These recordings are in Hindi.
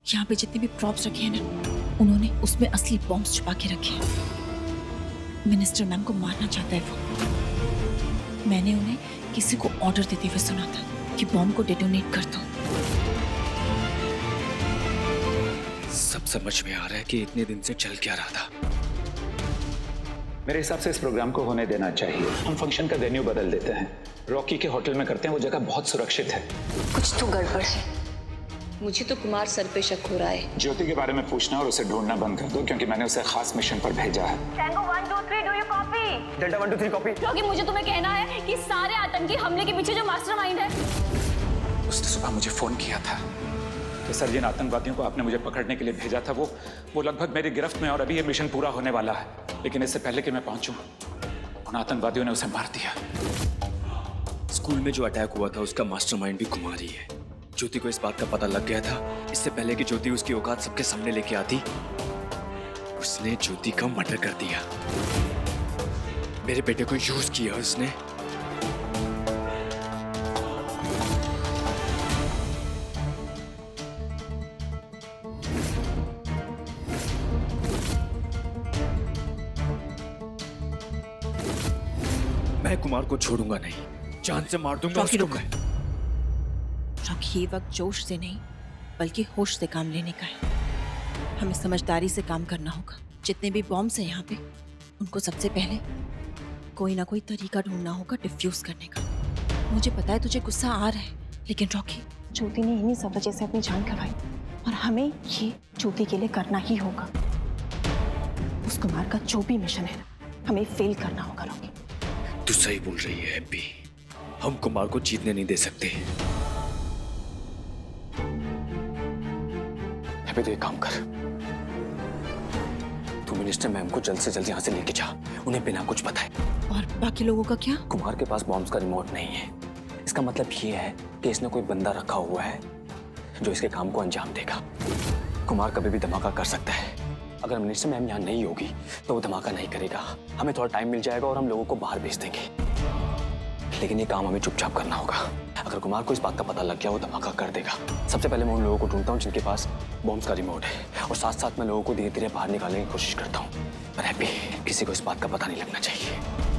यहाँ पे जितने भी प्रॉप्स रखे हैं ना, उन्होंने उसमें असली बॉम्ब्स छुपा के रखे हैं। मिनिस्टर मैम को मारना चाहता है वो। मैंने उन्हें किसी को ऑर्डर देते हुए सुना था कि बॉम्ब को डेटोनेट कर दो। सब समझ में आ रहा है कि इतने दिन से चल क्या रहा था। मेरे हिसाब से इस प्रोग्राम को होने देना चाहिए। हम फंक्शन का वेन्यू बदल देते हैं, रॉकी के होटल में करते हैं, वो जगह बहुत सुरक्षित है। कुछ तो गड़बड़ है। मुझे तो कुमार सर पे शक हो रहा है। ज्योति के बारे में पूछना और उसे ढूंढना बंद कर दो, क्योंकि मैंने उसे खास मिशन पर भेजा है। Tango 1 2 3 do you copy? Delta 1 2 3 copy. क्योंकि मुझे तुम्हें कहना है कि सारे आतंकी हमले के पीछे जो मास्टरमाइंड है। उसने सुबह मुझे फोन किया था कि सर जिन आतंकवादियों को आपने मुझे पकड़ने के लिए भेजा था वो लगभग मेरी गिरफ्त में, और अभी ये मिशन पूरा होने वाला है। लेकिन इससे पहले कि मैं पहुंचूं, उन आतंकवादियों ने उसे मार दिया। स्कूल में जो अटैक हुआ था उसका मास्टरमाइंड भी कुमार ही है। ज्योति को इस बात का पता लग गया था इससे पहले कि ज्योति उसकी औकात सबके सामने लेके आती। उसने ज्योति का मर्डर कर दिया। मेरे बेटे को यूज किया उसने। मैं कुमार को छोड़ूंगा नहीं, जान से मार दूंगा उसको मैं। रॉकी, ये वक्त जोश से नहीं बल्कि होश से काम लेने का है। हमें समझदारी से काम करना होगा। जितने भी बॉम्ब्स हैं यहाँ पे, उनको सबसे पहले कोई ना कोई तरीका ढूंढना होगा डिफ्यूज करने का। मुझे पता है तुझे गुस्सा आ रहा है, लेकिन रॉकी, ज्योति ने इन्हीं सब वजह से अपनी जान गंवाई और हमें ये ज्योति के लिए करना ही होगा। उस कुमार का जो भी मिशन है ना, हमें फेल करना होगा। रॉकी, तू सही बोल रही है हैप्पी। हम कुमार को जीतने नहीं दे सकते। हैप्पी, तो एक काम कर, तू मिनिस्टर मैम को जल्द से जल्द यहाँ से लेके जा, उन्हें बिना कुछ बताए। और बाकी लोगों का क्या? कुमार के पास बॉम्ब्स का रिमोट नहीं है। इसका मतलब ये है कि इसने कोई बंदा रखा हुआ है जो इसके काम को अंजाम देगा। कुमार कभी भी धमाका कर सकता है। अगर मिनिस्टर मैम यहाँ नहीं होगी तो वो धमाका नहीं करेगा। हमें थोड़ा टाइम मिल जाएगा और हम लोगों को बाहर भेज देंगे। लेकिन ये काम हमें चुपचाप करना होगा। अगर कुमार को इस बात का पता लग गया, वो धमाका कर देगा। सबसे पहले मैं उन लोगों को ढूंढता हूँ जिनके पास बॉम्ब्स का रिमोट है, और साथ साथ मैं लोगों को धीरे धीरे बाहर निकालने की कोशिश करता हूँ। पर हैप्पी, किसी को इस बात का पता नहीं लगना चाहिए।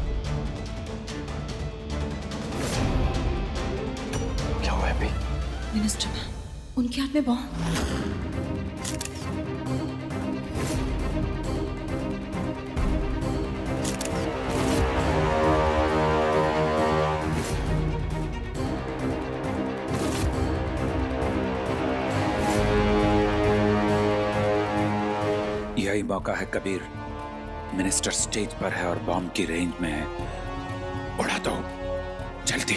क्या हुआ हैप्पी? मिनिस्टर मैम, उनके हाथ में बॉम्ब। यही मौका है कबीर। मिनिस्टर स्टेज पर है और बॉम्ब की रेंज में है। उड़ा दो जल्दी।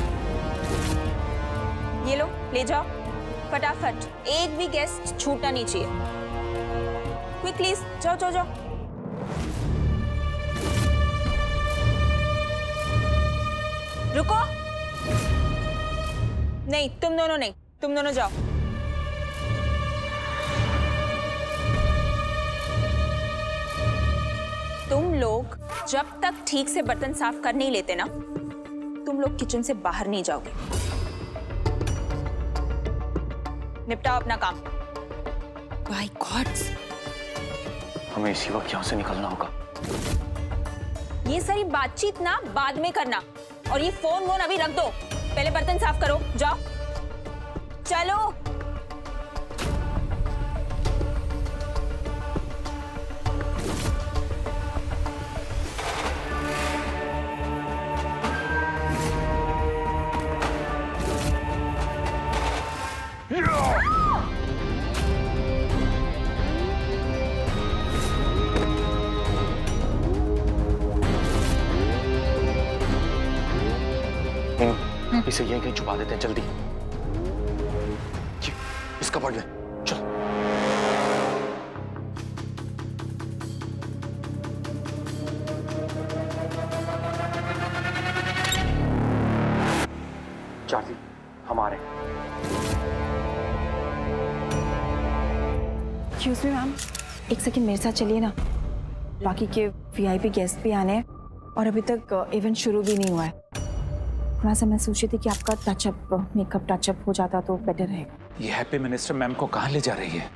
ये लो, ले जाओ फटाफट। एक भी गेस्ट छूटना नहीं चाहिए। क्विकली जाओ जाओ जाओ। रुको, नहीं तुम दोनों नहीं, तुम दोनों जाओ। तुम लोग जब तक ठीक से बर्तन साफ कर नहीं लेते ना, तुम लोग किचन से बाहर नहीं जाओगे। निपटाओ अपना काम। बाय गॉड्स, हमें इसी वक्त यहाँ से निकलना होगा। ये सारी बातचीत ना बाद में करना, और ये फोन वोन अभी रख दो। पहले बर्तन साफ करो, जाओ चलो। इसे यहीं कहीं छुपा देते हैं, जल्दी। इसका पड़ गया, चल। चार्ली, हम आ रहे हैं। एक्सक्यूज मी मैम, एक सेकंड मेरे साथ चलिए ना। बाकी के वीआईपी गेस्ट भी आने हैं और अभी तक इवेंट शुरू भी नहीं हुआ है। थोड़ा सा मैं सोच रही थी कि आपका टचअप, मेकअप टचअप हो जाता तो बेटर रहेगा। ये हैप्पी मिनिस्टर मैम को कहां ले जा रही है?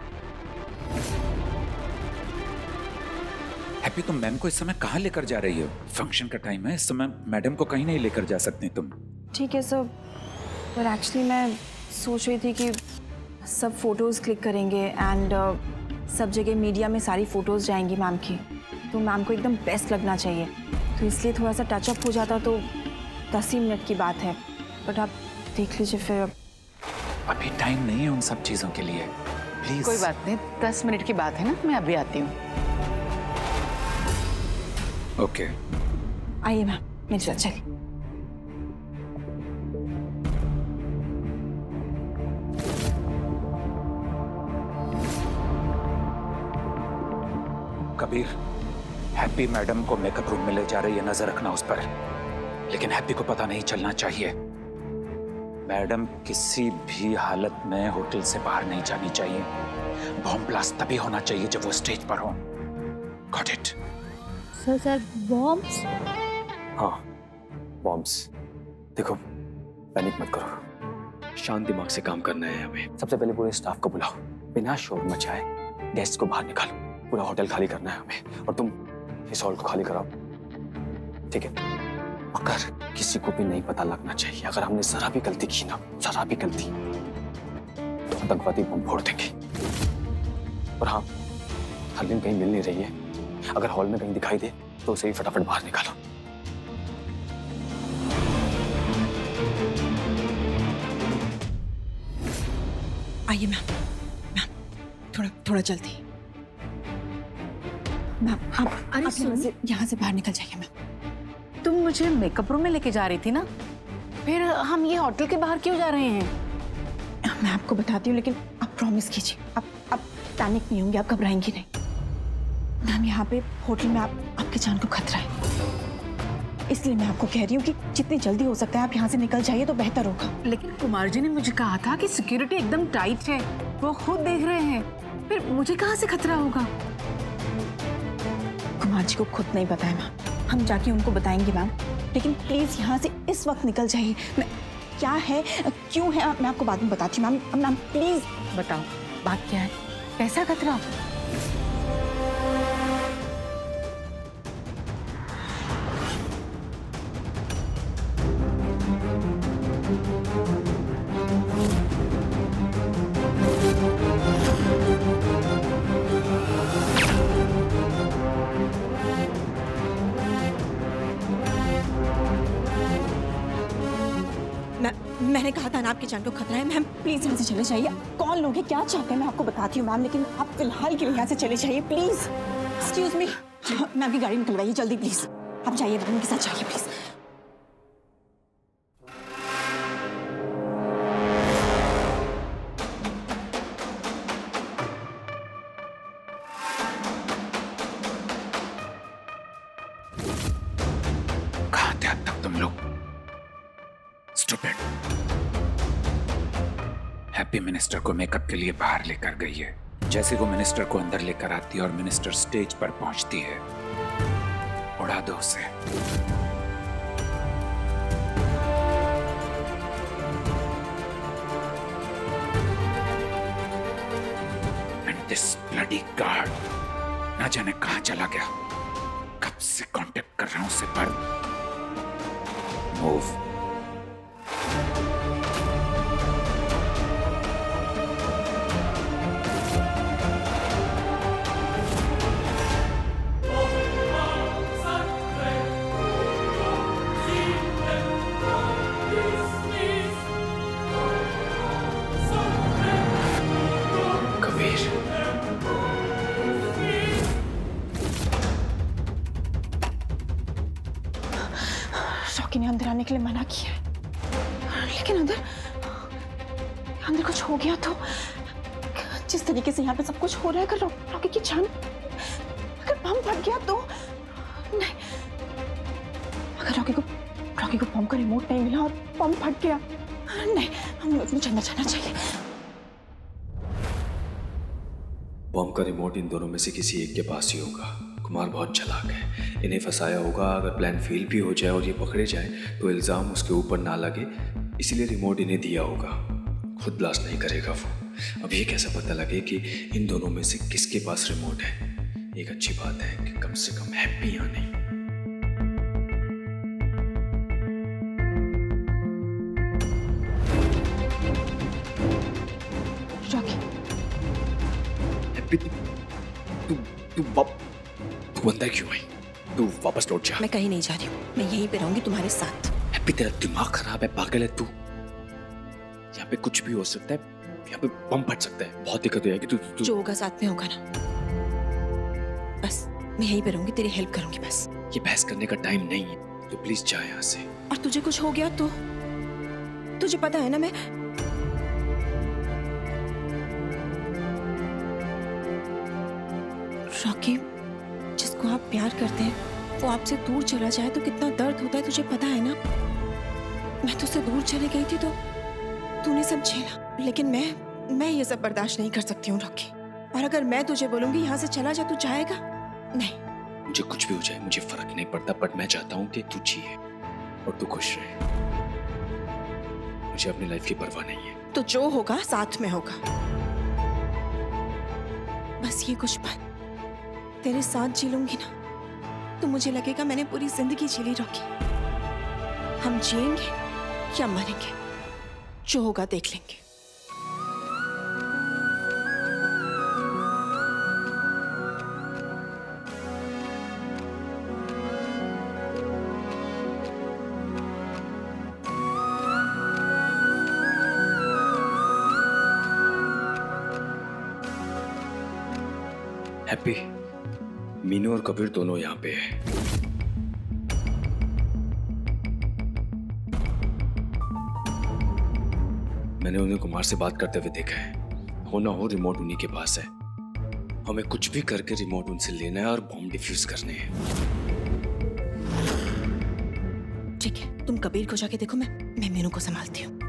हैप्पी, तुम मैम को इस समय कहां लेकर जा रही हो? फंक्शन का टाइम है, इस समय मैडम को कहीं नहीं लेकर जा सकती तुम। ठीक है सर, पर एक्चुअली मैं सोच रही थी कि सब फोटोज़ क्लिक करेंगे एंड सब जगह मीडिया में सारी फ़ोटोज़ जाएंगी मैम की, तो मैम को एकदम बेस्ट लगना चाहिए, तो इसलिए थोड़ा सा टचअप हो जाता तो 10 ही मिनट की बात है, बट आप देख लीजिए फिर। अभी टाइम नहीं है उन सब चीजों के लिए, प्लीज। कोई बात नहीं, 10 मिनट की बात है ना, मैं अभी आती हूँ। ओके आइए मैम, मेरे साथ चलिए। कबीर, हैप्पी मैडम को मेकअप रूम में ले जा रही है, नजर रखना उस पर, लेकिन हैप्पी को पता नहीं चलना चाहिए। मैडम किसी भी हालत में होटल से बाहर नहीं जानी चाहिए। बॉम्ब ब्लास्ट तभी होना चाहिए जब वो स्टेज पर हो। Got it? Sir bombs? हाँ, बॉम्ब्स। देखो, पैनिक मत करो, शांत दिमाग से काम करना है हमें। सबसे पहले पूरे स्टाफ को बुलाओ, बिना शोर मचाए गेस्ट को बाहर निकालो। पूरा होटल खाली करना है हमें, और तुम इस हॉल को खाली कराओ, ठीक है? अगर किसी को भी नहीं पता लगना चाहिए, अगर हमने जरा भी गलती की ना, जरा भी गलती, तो आतंकवादी बम फोड़ देंगे। और हाँ, हरलीन कहीं मिल नहीं रही है, अगर हॉल में कहीं दिखाई दे तो उसे ही फटाफट बाहर निकालो। आइए मैम, थोड़ा जल्दी मैम। आप यहाँ से बाहर निकल जाइए मैम। तुम मुझे मेकअप रूम में लेके जा रही थी ना, फिर हम ये होटल के बाहर क्यों जा रहे हैं? मैं आपको बताती हूँ, लेकिन आप प्रॉमिस कीजिए, आप पैनिक नहीं होंगे, आप घबराएंगी नहीं। मैम, यहाँ पे होटल में आपकी जान को खतरा है, इसलिए मैं आपको कह रही हूँ कि जितनी जल्दी हो सकता है आप यहाँ से निकल जाइए तो बेहतर होगा। लेकिन कुमार जी ने मुझे कहा था कि सिक्योरिटी एकदम टाइट है, वो खुद देख रहे हैं, फिर मुझे कहाँ से खतरा होगा? कुमार जी को खुद नहीं पता है मैम, हम जाके उनको बताएंगे मैम, लेकिन प्लीज यहाँ से इस वक्त निकल जाइए। मैं क्या है, क्यों है, मैं आपको बाद में बताती हूँ मैम। मैम प्लीज बताओ, बात क्या है? कैसा खतरा? मैंने कहा था ना आपकी जान को खतरा है। मैम प्लीज यहाँ से चले जाइए। कौन लोग हैं, क्या चाहते हैं, मैं आपको बताती हूँ मैम, लेकिन आप फिलहाल के लिए यहाँ से चले जाइए प्लीज। एक्सक्यूज मी मैम, आपकी गाड़ी निकलवाइए जल्दी प्लीज। आप जाइए, मैम के साथ जाइए प्लीज। कहाँ थे अब तक तुम लोग? स्टूपिड। हैप्पी मिनिस्टर को मेकअप के लिए बाहर लेकर गई है। जैसे वो मिनिस्टर को अंदर लेकर आती है और मिनिस्टर स्टेज पर पहुंचती है, उड़ा दो उसे। एंड दिस ब्लडी गार्ड ना जाने कहां चला गया, कब से कांटेक्ट कर रहा हूं उसे, पर मूव। रॉकी ने अंदर आने के लिए मना किया है, लेकिन अंदर कुछ हो गया तो, जिस तरीके से यहाँ पे सब कुछ हो रहा है, अगर रॉकी की जान, अगर बम फट गया तो, नहीं, अगर रॉकी को बम का रिमोट नहीं मिला और बम फट गया, नहीं, मुझे अंदर जाना चाहिए। बम का रिमोट इन दोनों में से किसी एक के पास ही होगा। कुमार बहुत चालाक है, इन्हें फंसाया होगा। अगर प्लान फेल भी हो जाए और ये पकड़े जाए तो इल्ज़ाम उसके ऊपर ना लगे, इसलिए रिमोट इन्हें दिया होगा। खुद ब्लास्ट नहीं करेगा वो। अब ये कैसे पता लगे कि इन दोनों में से किसके पास रिमोट है? एक अच्छी बात है कि कम से कम हैप्पी यहाँ नहीं। हैप्पी तू अंदर क्यों आई? तू वापस लौट जा। मैं कहीं नहीं जा रही हूँ, मैं यहीं पे रहूंगी तुम्हारे साथ। हैप्पी तेरा दिमाग खराब है, पागल है तू। यहाँ पे कुछ भी हो सकता है, यहाँ पे बम फट सकता है, बहुत दिक्कत हो जाएगी। तू जो होगा साथ में होगा ना। बस मैं यहीं पे रहूंगी, तेरी हेल्प करूंगी बस। ये बहस करने का टाइम नहीं है, तो प्लीज जा यहाँ से। और तुझे कुछ हो गया तो? तुझे पता है ना मैं रॉकी, जिसको आप प्यार करते हैं वो आपसे दूर चला जाए तो कितना दर्द होता है, तुझे पता है ना। मैं तुझसे दूर चली गई थी तो तूने सब झेला, लेकिन मैं ये सब बर्दाश्त नहीं कर सकती हूँ रॉकी। और अगर मैं तुझे बोलूंगी यहाँ से चला जा, तू जाएगा? नहीं। मुझे कुछ भी हो जाए मुझे फर्क नहीं पड़ता, बट मैं चाहता हूँ कि तू जिए और तू खुश रहे। मुझे अपनी लाइफ की परवाह नहीं है। तो जो होगा साथ में होगा। बस ये कुछ पल तेरे साथ जी लूंगी ना, तो मुझे लगेगा मैंने पूरी जिंदगी जी ली रॉकी। हम जिएंगे या मरेंगे, जो होगा देख लेंगे। हैप्पी, मीनू और कबीर दोनों यहाँ पे है। मैंने उन्हें कुमार से बात करते हुए देखा है। हो ना हो रिमोट उन्हीं के पास है। हमें कुछ भी करके रिमोट उनसे लेना है और बॉम्ब डिफ्यूज करने हैं। ठीक है, तुम कबीर को जाके देखो, मैं मीनू को संभालती हूँ।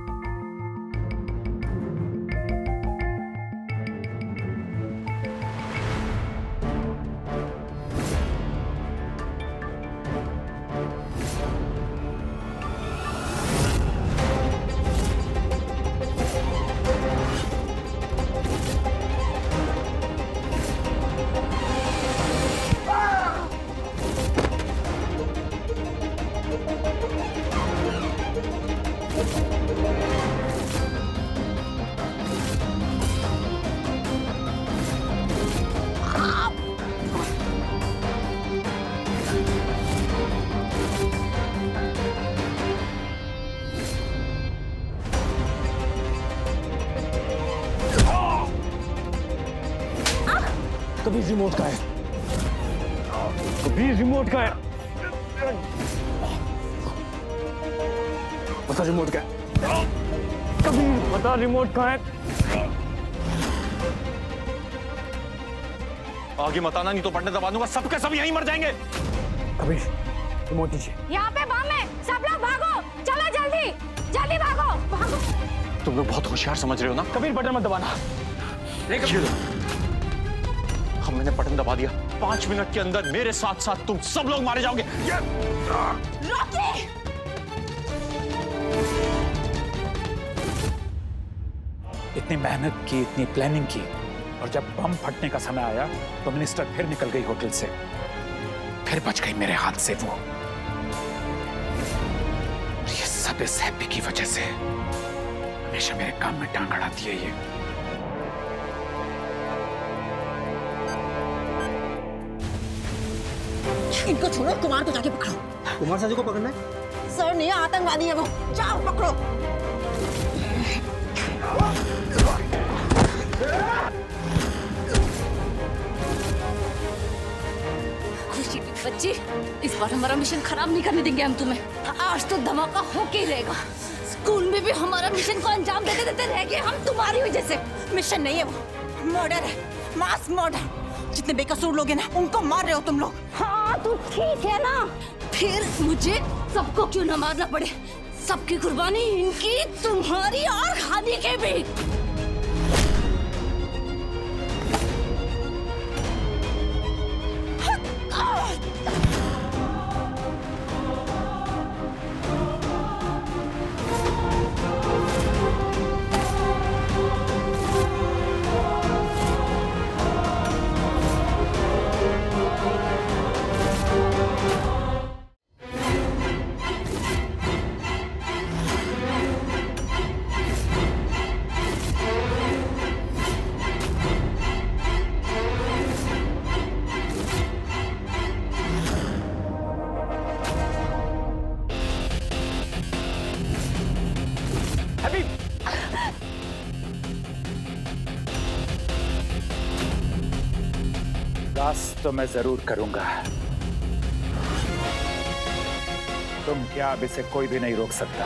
कबीर रिमोट का है। कबीर रिमोट का है। बता रिमोट का है। कबीर बता रिमोट का है। आगे मत आना, नहीं तो बटन दबा दूंगा, सबके सब यहीं मर जाएंगे। कबीर रिमोट दीजिए। यहाँ पे बम है, सब लोग भागो, चलो जल्दी जल्दी भागो भागो। तुम लोग बहुत होशियार समझ रहे हो ना। कबीर बटन मत दबाना। मैंने बटन दबा दिया, 5 मिनट के अंदर मेरे साथ साथ तुम सब लोग मारे जाओगे। इतनी मेहनत की, इतनी प्लानिंग की, और जब बम फटने का समय आया तो मिनिस्टर फिर निकल गई होटल से, फिर बच गई मेरे हाथ से वो। और ये सब इस हैप्पी की वजह से। हमेशा मेरे काम में टांग अड़ाती है ये। इनको छोड़ो, कुमार को जाके पकड़ो। कुमार साजू को पकड़ना है? सर नहीं, आतंकवादी है वो, जाओ पकड़ो। खुशी बच्ची, इस बार हमारा मिशन खराब नहीं करने देंगे हम तुम्हें। आज तो धमाका होके ही रहेगा। स्कूल में भी हमारा मिशन को अंजाम देते देते रह गए हम तुम्हारी वजह से। मिशन नहीं है वो, मर्डर है, मास मर्डर। जितने बेकसूर लोग हैं ना, उनको मार रहे हो तुम लोग। हाँ तो ठीक है ना, फिर मुझे सबको क्यों न मारना पड़े। सबकी कुर्बानी इनकी, तुम्हारी और हादी के भी। बर्दाश्त तो मैं जरूर करूंगा। तुम क्या, अब इसे कोई भी नहीं रोक सकता।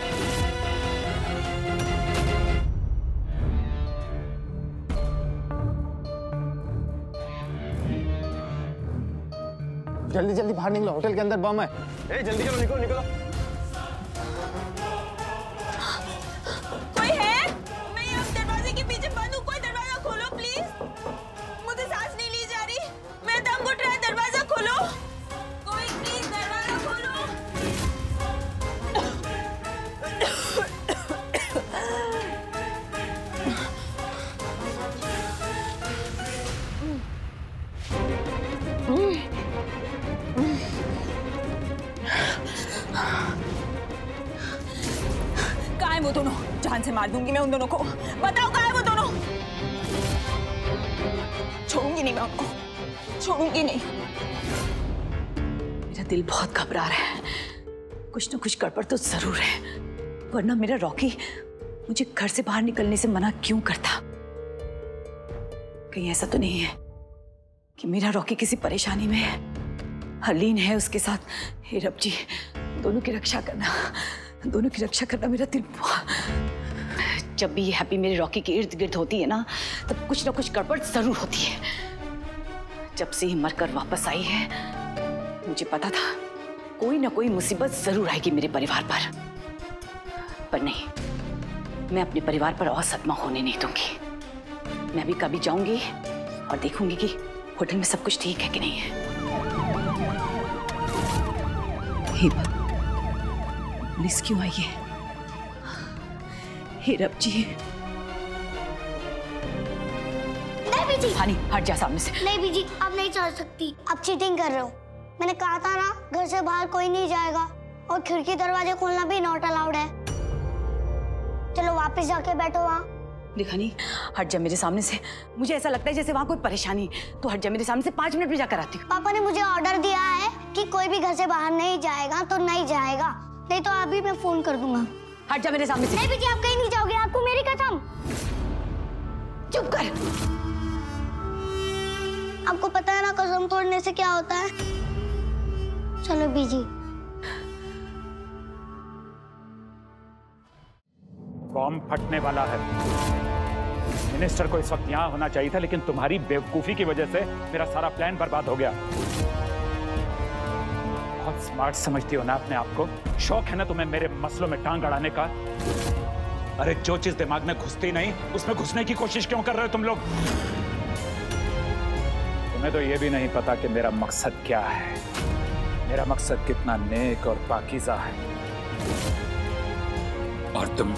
जल्दी जल्दी बाहर निकलो, होटल के अंदर बम है। ए, जल्दी करो, निकलो निकलो। कोई है? मैं यहाँ दरवाजे के पीछे बंद हूँ, कोई दरवाजा खोलो प्लीज। मुझे सांस नहीं ली जा रही, मैं दम घुट रहा है, दरवाजा खोलो कोई प्लीज, दरवाजा खोलो। कहाँ है वो दोनों? जान से मार दूंगी मैं उन दोनों को। बताओ कहाँ है वो दोनों? छोड़ूंगी नहीं मैं उनको, छोड़ूंगी नहीं। मेरा दिल बहुत घबरा रहा है, कुछ न कुछ गड़बड़ तो जरूर है, वरना मेरा रॉकी मुझे घर से बाहर निकलने से मना क्यों करता? कहीं ऐसा तो नहीं है कि मेरा रॉकी किसी परेशानी में है, हरलीन है उसके साथ। हे रब जी, दोनों की रक्षा करना, दोनों की रक्षा करना। मेरा दिल, जब भी ये हैप्पी मेरे रॉकी के इर्द गिर्द होती है ना, तब कुछ ना कुछ गड़बड़ जरूर होती है। जब से ही मरकर वापस आई है, मुझे पता था कोई ना कोई मुसीबत जरूर आएगी मेरे परिवार पर नहीं, मैं अपने परिवार पर और सदमा होने नहीं दूंगी। मैं अभी कभी जाऊंगी और देखूंगी कि होटल में सब कुछ ठीक है कि नहीं है। पुलिस क्यों आई है? हे रब जी। नहीं बीजी, हानी हट जा सामने से। नहीं बीजी, अब नहीं चल सकती, अब चीटिंग कर रहे हो। मैंने कहा था ना, घर से बाहर कोई नहीं जाएगा, और खिड़की दरवाजे खोलना भी नॉट अलाउड है। चलो वापस जाके बैठो वहाँ। दिखानी, हट जा मेरे सामने से। मुझे ऐसा लगता है जैसे वहाँ कोई परेशानी, तो हट जा मेरे सामने से। 5 मिनट में जाकर आती हूँ। पापा ने मुझे ऑर्डर दिया है कि कोई भी घर से बाहर नहीं जाएगा तो नहीं जाएगा, नहीं तो अभी मैं फोन कर दूंगा। हट जा मेरे सामने से। नहीं बीजी, आप कहीं नहीं जाओगे, आपको मेरी कसम। चुप कर। आपको पता है ना कसम तोड़ने से क्या होता है। चलो बीजी। बॉम्ब फटने वाला है। मिनिस्टर को इस वक्त यहाँ होना चाहिए था, लेकिन तुम्हारी बेवकूफी की वजह से मेरा सारा प्लान बर्बाद हो गया। बहुत स्मार्ट समझती हो ना अपने आप को? शौक है ना तुम्हें मेरे मसलों में टांग अड़ाने का? अरे जो चीज दिमाग में घुसती नहीं, उसमें घुसने की कोशिश क्यों कर रहे हो तुम लोग? तुम्हें तो ये भी नहीं पता कि मेरा मकसद क्या है। मेरा मकसद कितना नेक और पाकीज़ा है, और तुम,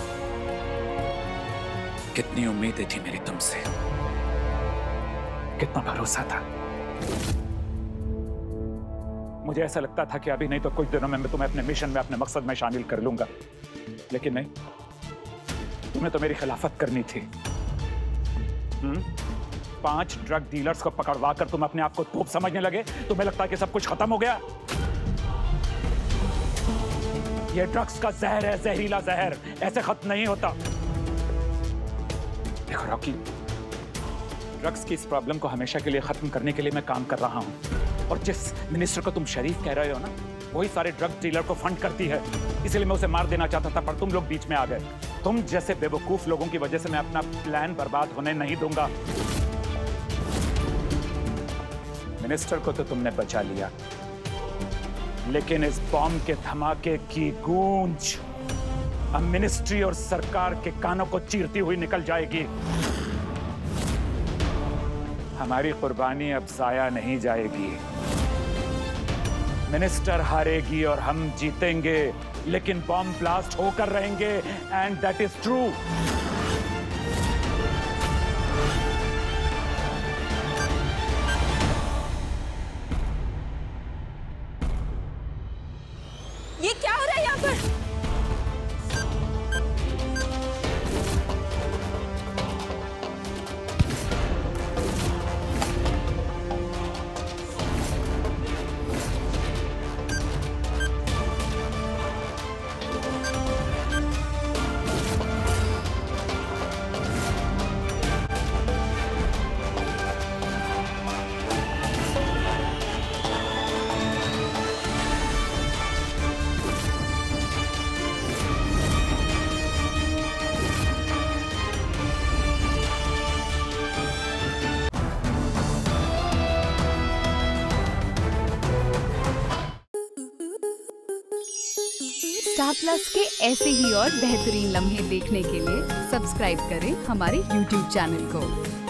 कितनी उम्मीदें थी मेरी तुमसे, कितना भरोसा था। मुझे ऐसा लगता था कि अभी नहीं तो कुछ दिनों में मैं तुम्हें अपने मिशन में, अपने मकसद में शामिल कर लूंगा, लेकिन नहीं, तुम्हें तो मेरी खिलाफत करनी थी। 5 ड्रग डीलर्स को पकड़वा कर तुम अपने आप को तोप समझने लगे। तुम्हें लगता है कि सब कुछ खत्म हो गया? ये ड्रग्स का जहर है, जहरीला जहर, ऐसे खत्म नहीं होता। देखो रॉकी, ड्रग्स की इस प्रॉब्लम को हमेशा के लिए खत्म करने के लिए मैं काम कर रहा हूं, और जिस मिनिस्टर को तुम शरीफ कह रहे हो ना, वही सारे ड्रग डीलर को फंड करती है। इसलिए मैं उसे मार देना चाहता था, पर तुम लोग बीच में आ गए। तुम जैसे बेवकूफ लोगों की वजह से मैं अपना प्लान बर्बाद होने नहीं दूंगा। मिनिस्टर को तो तुमने बचा लिया, लेकिन इस बॉम्ब के धमाके की गूंज अब मिनिस्ट्री और सरकार के कानों को चीरती हुई निकल जाएगी। हमारी कुर्बानी अब जाया नहीं जाएगी। मिनिस्टर हारेगी और हम जीतेंगे, लेकिन बॉम्ब ब्लास्ट होकर रहेंगे, एंड दैट इज ट्रू। ये क्या हो रहा है यहाँ पर? स्टार प्लस के ऐसे ही और बेहतरीन लम्हे देखने के लिए सब्सक्राइब करें हमारे YouTube चैनल को।